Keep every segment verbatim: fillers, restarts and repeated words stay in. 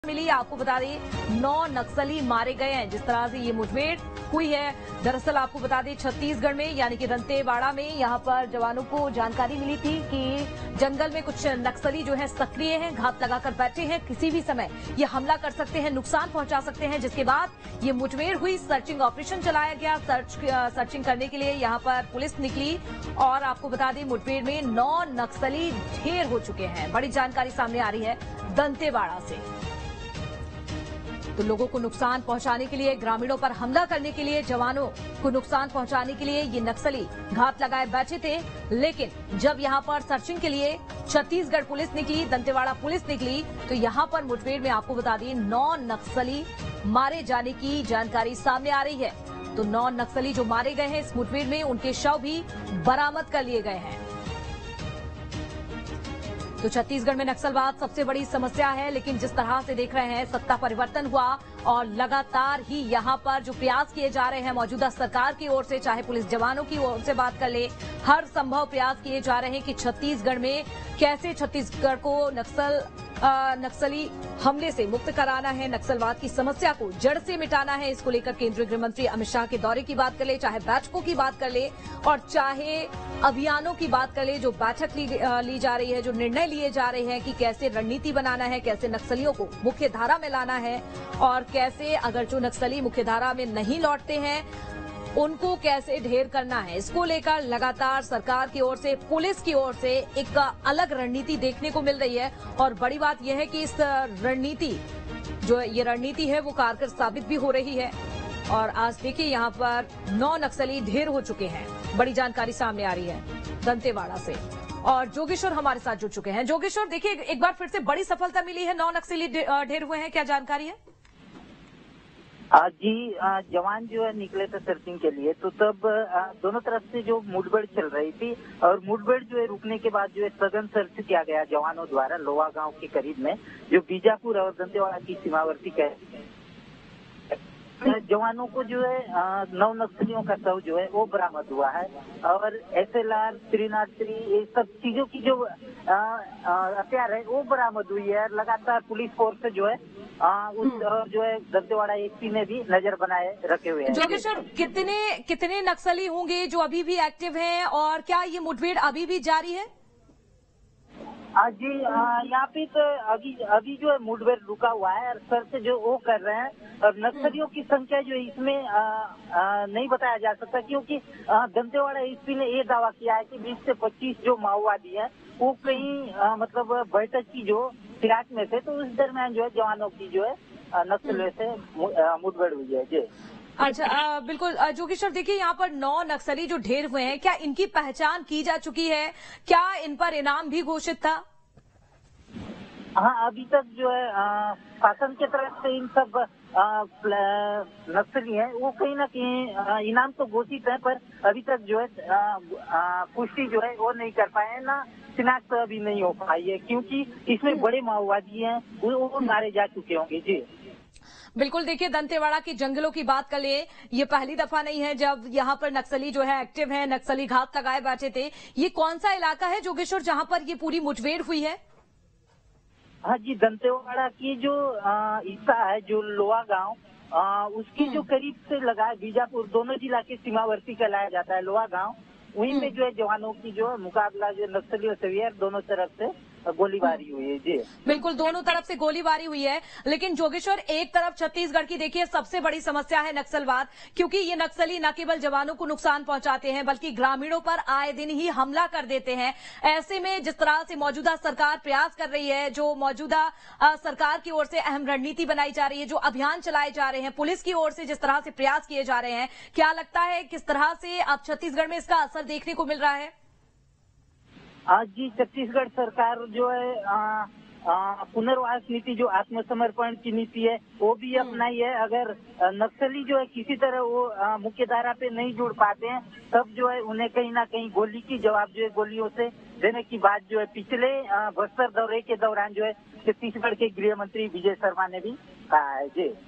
मिली आपको बता दें नौ नक्सली मारे गए हैं। जिस तरह से ये मुठभेड़ हुई है, दरअसल आपको बता दें छत्तीसगढ़ में यानी कि दंतेवाड़ा में यहां पर जवानों को जानकारी मिली थी कि जंगल में कुछ नक्सली जो है सक्रिय हैं, घात लगाकर बैठे हैं, किसी भी समय ये हमला कर सकते हैं, नुकसान पहुंचा सकते हैं। जिसके बाद ये मुठभेड़ हुई, सर्चिंग ऑपरेशन चलाया गया। सर्च सर्चिंग करने के लिए यहां पर पुलिस निकली और आपको बता दें मुठभेड़ में नौ नक्सली ढेर हो चुके हैं। बड़ी जानकारी सामने आ रही है दंतेवाड़ा से। तो लोगों को नुकसान पहुंचाने के लिए, ग्रामीणों पर हमला करने के लिए, जवानों को नुकसान पहुंचाने के लिए ये नक्सली घात लगाए बैठे थे। लेकिन जब यहां पर सर्चिंग के लिए छत्तीसगढ़ पुलिस निकली, दंतेवाड़ा पुलिस निकली, तो यहां पर मुठभेड़ में आपको बता दें नौ नक्सली मारे जाने की जानकारी सामने आ रही है। तो नौ नक्सली जो मारे गए हैं इस मुठभेड़ में, उनके शव भी बरामद कर लिए गए हैं। तो छत्तीसगढ़ में नक्सलवाद सबसे बड़ी समस्या है, लेकिन जिस तरह से देख रहे हैं सत्ता परिवर्तन हुआ और लगातार ही यहां पर जो प्रयास किए जा रहे हैं मौजूदा सरकार की ओर से, चाहे पुलिस जवानों की ओर से बात कर ले, हर संभव प्रयास किए जा रहे हैं कि छत्तीसगढ़ में कैसे छत्तीसगढ़ को नक्सल आ, नक्सली हमले से मुक्त कराना है, नक्सलवाद की समस्या को जड़ से मिटाना है। इसको लेकर केंद्रीय गृह मंत्री अमित शाह के दौरे की बात कर ले, चाहे बैठकों की बात कर ले और चाहे अभियानों की बात कर ले, जो बैठक ली, ली जा रही है, जो निर्णय लिए जा रहे हैं कि कैसे रणनीति बनाना है, कैसे नक्सलियों को मुख्य धारा में लाना है और कैसे अगर जो नक्सली मुख्य धारा में नहीं लौटते हैं उनको कैसे ढेर करना है। इसको लेकर लगातार सरकार की ओर से, पुलिस की ओर से एक अलग रणनीति देखने को मिल रही है और बड़ी बात यह है कि इस रणनीति जो ये रणनीति है वो कारगर साबित भी हो रही है। और आज देखिए यहाँ पर नौ नक्सली ढेर हो चुके हैं। बड़ी जानकारी सामने आ रही है दंतेवाड़ा से और जोगेश्वर हमारे साथ जुड़ चुके हैं। जोगेश्वर देखिए एक बार फिर से बड़ी सफलता मिली है, नौ नक्सली ढेर हुए हैं, क्या जानकारी है? जी, जवान जो है निकले थे सर्चिंग के लिए, तो तब दोनों तरफ से जो मुठभेड़ चल रही थी और मुठभेड़ जो है रुकने के बाद जो है सघन सर्च किया गया जवानों द्वारा लोहा गांव के करीब में, जो बीजापुर और दंतेवाड़ा की सीमावर्ती का जवानों को जो है नौ नक्सलियों का शव जो है वो बरामद हुआ है और एस एल आर, त्रिनात्री, ये सब चीजों की जो हथियार है वो बरामद हुई है। लगातार पुलिस फोर्स जो है आ, उस जो है दंतेवाड़ा एसपी ने भी नजर बनाए रखे हुए हैं। जोगेश्वर कितने कितने नक्सली होंगे जो अभी भी एक्टिव हैं और क्या ये मुठभेड़ अभी भी जारी है? आज जी यहाँ पे तो अभी अभी जो है मुठभेड़ रुका हुआ है और सर्च जो वो कर रहे हैं और नक्सलियों की संख्या जो है इसमें आ, आ, नहीं बताया जा सकता, क्योंकि दंतेवाड़ा एसपी ने ये दावा किया है कि बीस से पच्चीस जो माओवादी हैं वो कहीं मतलब बैठक की जो फिराक में थे, तो उस दरमियान जो है जवानों की जो है नक्सलियों से मुठभेड़ हुई है। जी अच्छा, आ, बिल्कुल जोगेश्वर देखिए यहाँ पर नौ नक्सली जो ढेर हुए हैं, क्या इनकी पहचान की जा चुकी है? क्या इन पर इनाम भी घोषित था? हाँ, अभी तक जो है शासन की तरफ से इन सब नक्सली हैं वो कहीं ना कहीं इनाम तो घोषित है, पर अभी तक जो है पुष्टि जो है वो नहीं कर पाए हैं, ना शिनाख्त तो अभी नहीं हो पाई है, क्योंकि इसमें बड़े माओवादी हैं वो मारे जा चुके होंगे। जी बिल्कुल, देखिए दंतेवाड़ा के जंगलों की बात कर ले, ये पहली दफा नहीं है जब यहाँ पर नक्सली जो है एक्टिव है, नक्सली घात लगाए बैठे थे। ये कौन सा इलाका है जोगेश्वर जहाँ पर ये पूरी मुठभेड़ हुई है? हाँ जी, दंतेवाड़ा की जो हिस्सा है जो लोहा गांव, उसके जो करीब से लगा है बीजापुर, दोनों जिला के सीमावर्ती कहलाया जाता है लोहा गांव, वहीं पे जो है जवानों की जो मुकाबला जो नक्सलियों से हुई है, दोनों तरफ से गोलीबारी हुई है। जी बिल्कुल, दोनों तरफ से गोलीबारी हुई है। लेकिन जोगेश्वर एक तरफ छत्तीसगढ़ की देखिए सबसे बड़ी समस्या है नक्सलवाद, क्योंकि ये नक्सली न केवल जवानों को नुकसान पहुंचाते हैं बल्कि ग्रामीणों पर आए दिन ही हमला कर देते हैं। ऐसे में जिस तरह से मौजूदा सरकार प्रयास कर रही है, जो मौजूदा सरकार की ओर से अहम रणनीति बनाई जा रही है, जो अभियान चलाए जा रहे हैं, पुलिस की ओर से जिस तरह से प्रयास किए जा रहे हैं, क्या लगता है किस तरह से अब छत्तीसगढ़ में इसका असर देखने को मिल रहा है? आज जी, छत्तीसगढ़ सरकार जो है पुनर्वास नीति, जो आत्मसमर्पण की नीति है वो भी अपनाई है। अगर नक्सली जो है किसी तरह वो मुख्य धारा पे नहीं जुड़ पाते हैं, तब जो है उन्हें कहीं ना कहीं गोली की जवाब जो है गोलियों से देने की बात जो है पिछले बस्तर दौरे के दौरान जो है छत्तीसगढ़ के गृह मंत्री विजय शर्मा ने भी कहा है। जी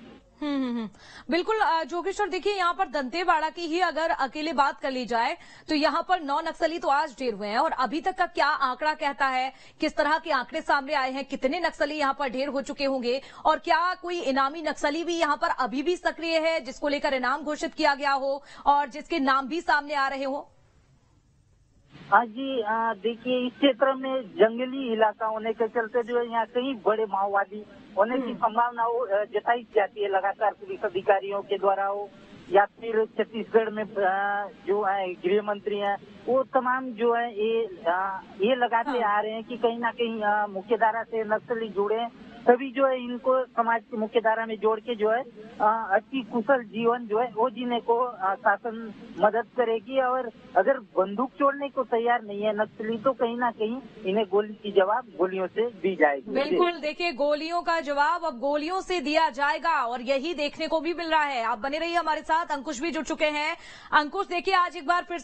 हम्म हम्म हम्म। बिल्कुल अ, जोगेश्वर, देखिए यहाँ पर दंतेवाड़ा की ही अगर अकेले बात कर ली जाए तो यहाँ पर नौ नक्सली तो आज ढेर हुए हैं, और अभी तक का क्या आंकड़ा कहता है, किस तरह के आंकड़े सामने आए हैं, कितने नक्सली यहाँ पर ढेर हो चुके होंगे, और क्या कोई इनामी नक्सली भी यहाँ पर अभी भी सक्रिय है जिसको लेकर इनाम घोषित किया गया हो और जिसके नाम भी सामने आ रहे हो? हाँ जी, आ, देखिए इस क्षेत्र में जंगली इलाका होने के चलते जो है यहाँ कई बड़े माओवादी होने की संभावना अ, जताई जाती है लगातार पुलिस अधिकारियों के द्वारा हो या फिर छत्तीसगढ़ में आ, जो है गृह मंत्री हैं वो तमाम जो है ये आ, ये लगाते आ रहे हैं कि कहीं ना कहीं मुख्यधारा से नक्सली जुड़े हैं, तभी जो है इनको समाज की मुख्यधारा में जोड़ के जो है अच्छी कुशल जीवन जो है वो जीने को आ, शासन मदद करेगी। और अगर बंदूक छोड़ने को तैयार नहीं है नक्सली तो कहीं ना कहीं इन्हें गोली की जवाब गोलियों से दी जाएगी। बिल्कुल, देखिए गोलियों का जवाब अब गोलियों से दिया जाएगा और यही देखने को भी मिल रहा है। आप बने रहिए हमारे साथ, अंकुश भी जुड़ चुके हैं। अंकुश, देखिए आज एक बार फिर